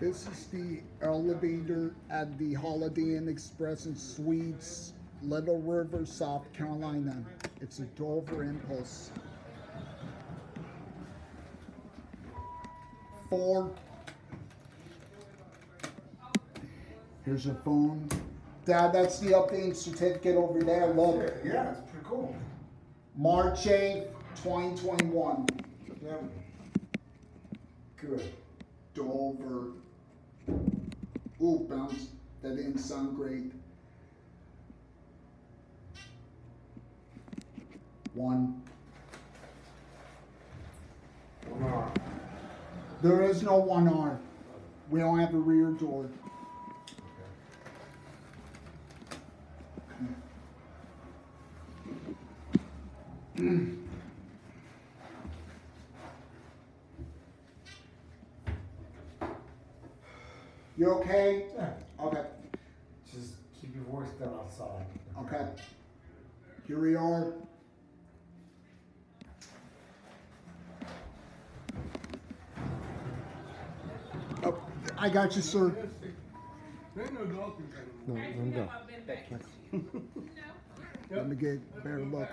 This is the elevator at the Holiday Inn Express and Suites, Little River, South Carolina. It's a Dover Impulse. 4. Here's your phone. Dad, that's the updating certificate over there. Look. Yeah, it's pretty cool. March 8th, 2021. Yeah. Good. Dover. Ooh, bounce. That didn't sound great. 1. 1R. There is no 1R. We don't have a rear door. You okay? Yeah. Okay. Just keep your voice down outside. Okay. Here we are. Oh, I got you, sir. No, let him go. Let me get a better look.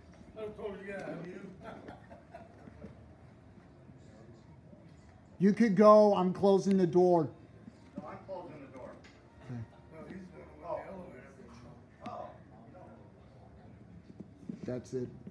You could go. I'm closing the door. No, I'm closing the door. Okay. No, he's going to the elevator. Oh. That's it.